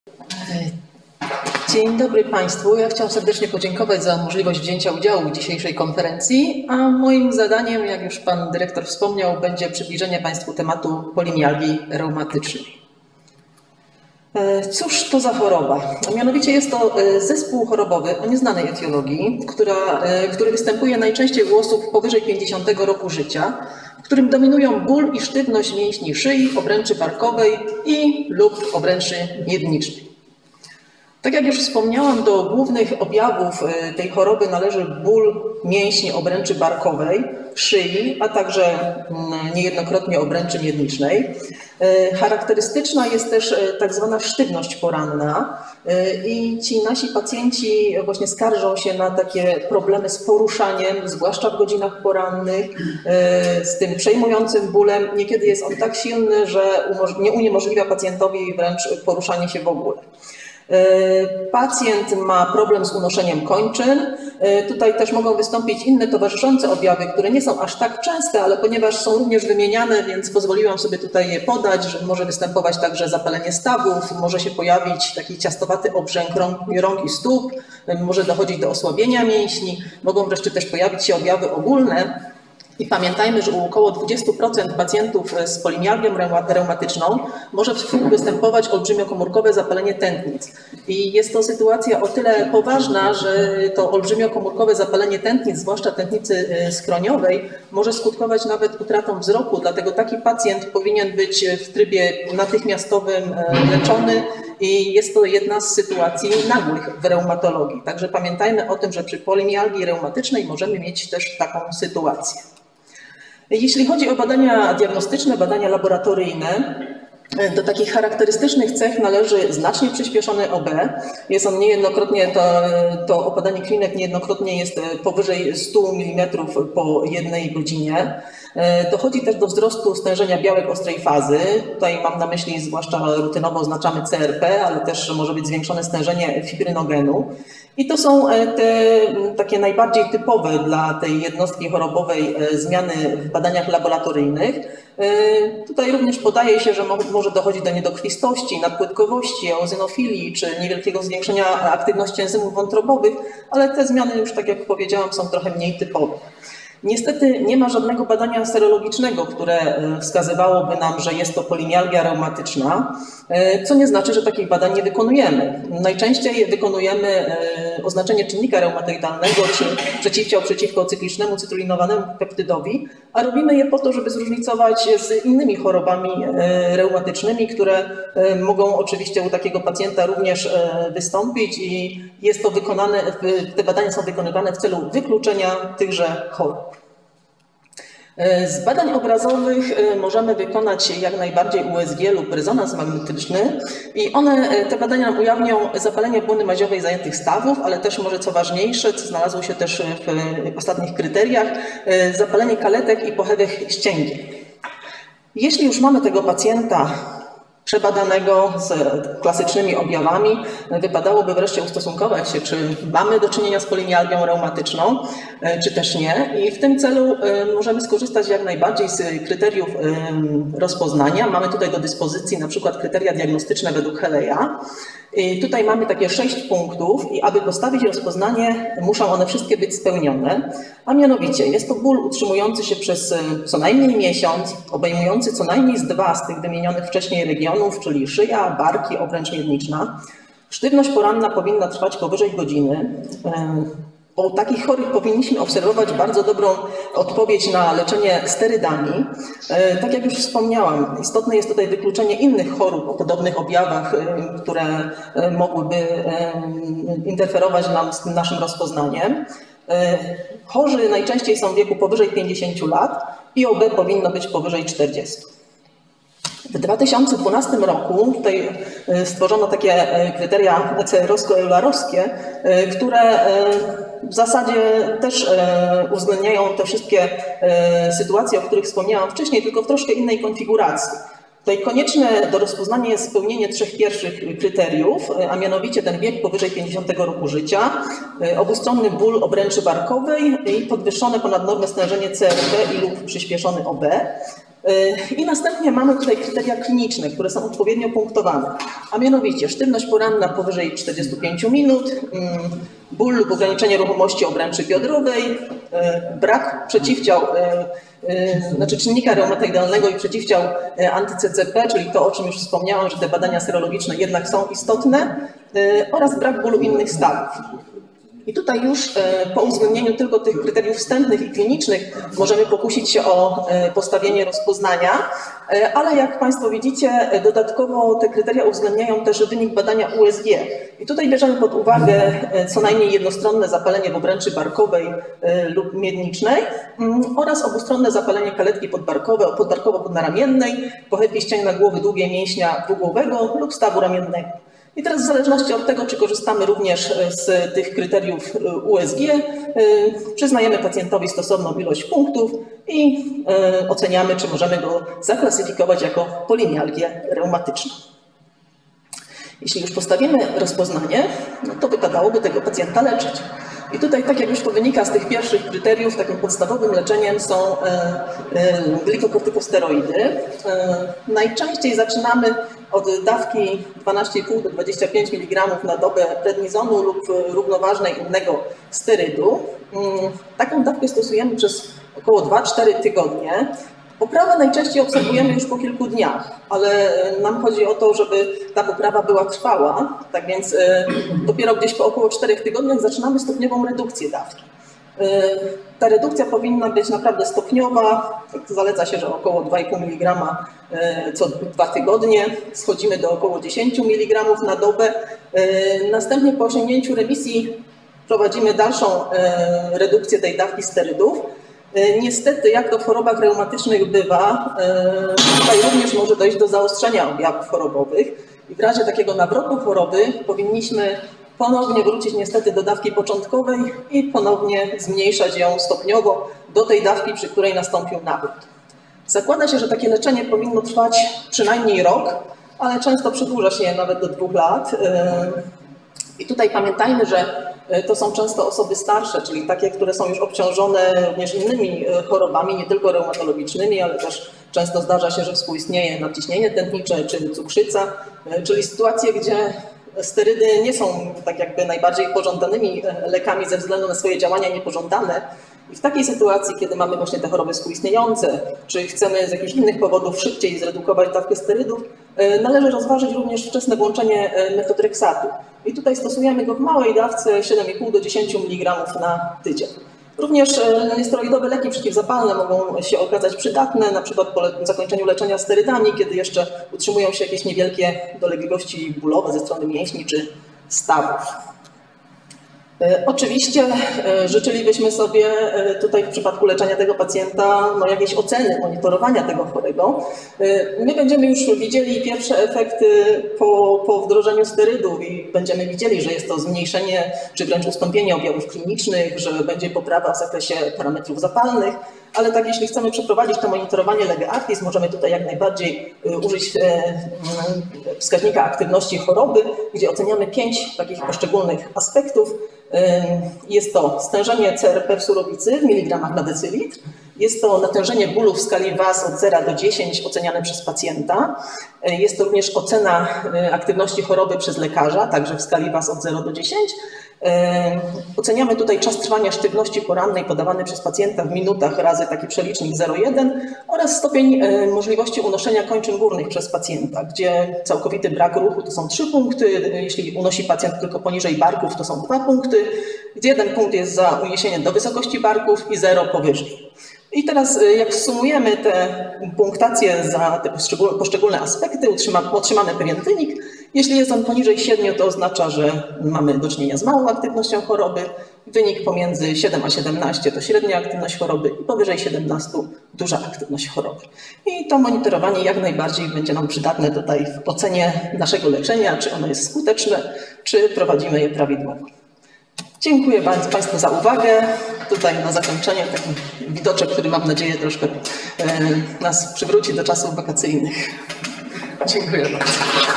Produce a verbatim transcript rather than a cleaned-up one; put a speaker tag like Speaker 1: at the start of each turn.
Speaker 1: Dzień dobry Państwu. Ja chciałam serdecznie podziękować za możliwość wzięcia udziału w dzisiejszej konferencji, a moim zadaniem, jak już Pan Dyrektor wspomniał, będzie przybliżenie Państwu tematu polimialgii reumatycznej. Cóż to za choroba? A mianowicie jest to zespół chorobowy o nieznanej etiologii, która, który występuje najczęściej u osób powyżej pięćdziesiątego roku życia, w którym dominują ból i sztywność mięśni szyi, obręczy barkowej i lub obręczy miednicznej. Tak jak już wspomniałam, do głównych objawów tej choroby należy ból mięśni obręczy barkowej, szyi, a także niejednokrotnie obręczy miednicznej. Charakterystyczna jest też tak zwana sztywność poranna i ci nasi pacjenci właśnie skarżą się na takie problemy z poruszaniem, zwłaszcza w godzinach porannych, z tym przejmującym bólem. Niekiedy jest on tak silny, że nie uniemożliwia pacjentowi wręcz poruszanie się w ogóle. Pacjent ma problem z unoszeniem kończyn. Tutaj też mogą wystąpić inne towarzyszące objawy, które nie są aż tak częste, ale ponieważ są również wymieniane, więc pozwoliłam sobie tutaj je podać, że może występować także zapalenie stawów, może się pojawić taki ciastowaty obrzęk rąk, rąk i stóp, może dochodzić do osłabienia mięśni, mogą wreszcie też pojawić się objawy ogólne. I pamiętajmy, że u około dwudziestu procent pacjentów z polimialgią reumatyczną może występować olbrzymiokomórkowe zapalenie tętnic. I jest to sytuacja o tyle poważna, że to olbrzymiokomórkowe zapalenie tętnic, zwłaszcza tętnicy skroniowej, może skutkować nawet utratą wzroku. Dlatego taki pacjent powinien być w trybie natychmiastowym leczony i jest to jedna z sytuacji nagłych w reumatologii. Także pamiętajmy o tym, że przy polimialgii reumatycznej możemy mieć też taką sytuację. Jeśli chodzi o badania diagnostyczne, badania laboratoryjne, do takich charakterystycznych cech należy znacznie przyspieszony O B. Jest on niejednokrotnie, to, to opadanie klinek niejednokrotnie jest powyżej stu milimetrów po jednej godzinie. Dochodzi też do wzrostu stężenia białek ostrej fazy. Tutaj mam na myśli zwłaszcza rutynowo oznaczamy C R P, ale też może być zwiększone stężenie fibrynogenu. I to są te takie najbardziej typowe dla tej jednostki chorobowej zmiany w badaniach laboratoryjnych. Tutaj również podaje się, że może dochodzić do niedokrwistości, nadpłetkowości, eozinofilii czy niewielkiego zwiększenia aktywności enzymów wątrobowych, ale te zmiany już, tak jak powiedziałam, są trochę mniej typowe. Niestety nie ma żadnego badania serologicznego, które wskazywałoby nam, że jest to polimialgia reumatyczna, co nie znaczy, że takich badań nie wykonujemy. Najczęściej wykonujemy oznaczenie czynnika reumatoidalnego czy przeciwciał przeciwko cyklicznemu cytrulinowanemu peptydowi, a robimy je po to, żeby zróżnicować z innymi chorobami reumatycznymi, które mogą oczywiście u takiego pacjenta również wystąpić i jest to wykonane, te badania są wykonywane w celu wykluczenia tychże chorób. Z badań obrazowych możemy wykonać jak najbardziej U S G lub rezonans magnetyczny i one, te badania nam ujawnią zapalenie błony maziowej zajętych stawów, ale też może co ważniejsze, co znalazło się też w ostatnich kryteriach, zapalenie kaletek i pochewek ścięgien. Jeśli już mamy tego pacjenta przebadanego z klasycznymi objawami, wypadałoby wreszcie ustosunkować się, czy mamy do czynienia z polimialgią reumatyczną, czy też nie. I w tym celu możemy skorzystać jak najbardziej z kryteriów rozpoznania. Mamy tutaj do dyspozycji na przykład kryteria diagnostyczne według Heleja. I tutaj mamy takie sześć punktów i aby postawić rozpoznanie, muszą one wszystkie być spełnione, a mianowicie jest to ból utrzymujący się przez co najmniej miesiąc, obejmujący co najmniej z dwa z tych wymienionych wcześniej regionów, czyli szyja, barki, obręcz miedniczna. Sztywność poranna powinna trwać powyżej godziny. U takich chorych powinniśmy obserwować bardzo dobrą odpowiedź na leczenie sterydami. Tak jak już wspomniałam, istotne jest tutaj wykluczenie innych chorób o podobnych objawach, które mogłyby interferować nam z naszym rozpoznaniem. Chorzy najczęściej są w wieku powyżej pięćdziesięciu lat i O B powinno być powyżej czterdziestu. W dwa tysiące dwunastym roku tutaj stworzono takie kryteria C R owsko-eularowskie, które w zasadzie też uwzględniają te wszystkie sytuacje, o których wspomniałam wcześniej, tylko w troszkę innej konfiguracji. Tutaj konieczne do rozpoznania jest spełnienie trzech pierwszych kryteriów, a mianowicie ten wiek powyżej pięćdziesiątego roku życia, obustronny ból obręczy barkowej i podwyższone ponad normę stężenie C R P i lub przyspieszony O B. I następnie mamy tutaj kryteria kliniczne, które są odpowiednio punktowane, a mianowicie sztywność poranna powyżej czterdziestu pięciu minut, ból lub ograniczenie ruchomości obręczy biodrowej, brak przeciwciał, znaczy czynnika reumatoidalnego i przeciwciał anty-C C P, czyli to, o czym już wspomniałam, że te badania serologiczne jednak są istotne, oraz brak bólu innych stawów. I tutaj już po uwzględnieniu tylko tych kryteriów wstępnych i klinicznych możemy pokusić się o postawienie rozpoznania, ale jak Państwo widzicie, dodatkowo te kryteria uwzględniają też wynik badania U S G. I tutaj bierzemy pod uwagę co najmniej jednostronne zapalenie w obręczy barkowej lub miednicznej oraz obustronne zapalenie kaletki podbarkowo-podnaramiennej, pochylki ścięgna głowy, długie mięśnia dwugłowego lub stawu ramiennego. I teraz w zależności od tego, czy korzystamy również z tych kryteriów U S G, przyznajemy pacjentowi stosowną ilość punktów i oceniamy, czy możemy go zaklasyfikować jako polimialgię reumatyczną. Jeśli już postawimy rozpoznanie, no to wypadałoby tego pacjenta leczyć. I tutaj, tak jak już to wynika z tych pierwszych kryteriów, takim podstawowym leczeniem są glikokortykosteroidy. Najczęściej zaczynamy od dawki dwanaście i pół do dwudziestu pięciu miligramów na dobę prednisonu lub równoważnej innego sterydu. Taką dawkę stosujemy przez około dwa do czterech tygodnie. Poprawę najczęściej obserwujemy już po kilku dniach, ale nam chodzi o to, żeby ta poprawa była trwała. Tak więc dopiero gdzieś po około czterech tygodniach zaczynamy stopniową redukcję dawki. Ta redukcja powinna być naprawdę stopniowa. Zaleca się, że około dwa i pół miligrama co dwa tygodnie. Schodzimy do około dziesięciu miligramów na dobę. Następnie po osiągnięciu remisji prowadzimy dalszą redukcję tej dawki sterydów. Niestety, jak to w chorobach reumatycznych bywa, tutaj również może dojść do zaostrzenia objawów chorobowych i w razie takiego nawrotu choroby powinniśmy ponownie wrócić niestety do dawki początkowej i ponownie zmniejszać ją stopniowo do tej dawki, przy której nastąpił nawrót. Zakłada się, że takie leczenie powinno trwać przynajmniej rok, ale często przedłuża się je nawet do dwóch lat. I tutaj pamiętajmy, że to są często osoby starsze, czyli takie, które są już obciążone również innymi chorobami, nie tylko reumatologicznymi, ale też często zdarza się, że współistnieje nadciśnienie tętnicze czy cukrzyca, czyli sytuacje, gdzie sterydy nie są tak jakby najbardziej pożądanymi lekami ze względu na swoje działania niepożądane. I w takiej sytuacji, kiedy mamy właśnie te choroby współistniejące, czy chcemy z jakichś innych powodów szybciej zredukować dawkę sterydów, należy rozważyć również wczesne włączenie metotreksatu. I tutaj stosujemy go w małej dawce siedem i pół do dziesięciu miligramów na tydzień. Również niesteroidowe leki przeciwzapalne mogą się okazać przydatne, na przykład po zakończeniu leczenia sterydami, kiedy jeszcze utrzymują się jakieś niewielkie dolegliwości bólowe ze strony mięśni czy stawów. Oczywiście życzylibyśmy sobie tutaj w przypadku leczenia tego pacjenta no, jakiejś oceny, monitorowania tego chorego. My będziemy już widzieli pierwsze efekty po, po wdrożeniu sterydów i będziemy widzieli, że jest to zmniejszenie czy wręcz ustąpienie objawów klinicznych, że będzie poprawa w zakresie parametrów zapalnych. Ale tak, jeśli chcemy przeprowadzić to monitorowanie lege artis, możemy tutaj jak najbardziej użyć wskaźnika aktywności choroby, gdzie oceniamy pięć takich poszczególnych aspektów. Jest to stężenie C R P w surowicy w miligramach na decylitr. Jest to natężenie bólu w skali W A S od zera do dziesięciu oceniane przez pacjenta. Jest to również ocena aktywności choroby przez lekarza, także w skali W A S od zera do dziesięciu. Oceniamy tutaj czas trwania sztywności porannej podawany przez pacjenta w minutach razy taki przelicznik zero przecinek jeden oraz stopień możliwości unoszenia kończyn górnych przez pacjenta, gdzie całkowity brak ruchu to są trzy punkty, jeśli unosi pacjent tylko poniżej barków to są dwa punkty, gdzie jeden punkt jest za uniesienie do wysokości barków i zero powyżej. I teraz jak sumujemy te punktacje za te poszczególne aspekty, otrzymamy pewien wynik. Jeśli jest on poniżej siedmiu, to oznacza, że mamy do czynienia z małą aktywnością choroby. Wynik pomiędzy siedem a siedemnaście to średnia aktywność choroby i powyżej siedemnastu duża aktywność choroby. I to monitorowanie jak najbardziej będzie nam przydatne tutaj w ocenie naszego leczenia, czy ono jest skuteczne, czy prowadzimy je prawidłowo. Dziękuję bardzo Państwu za uwagę. Tutaj na zakończenie taki widoczek, który mam nadzieję troszkę nas przywróci do czasów wakacyjnych. Dziękuję bardzo.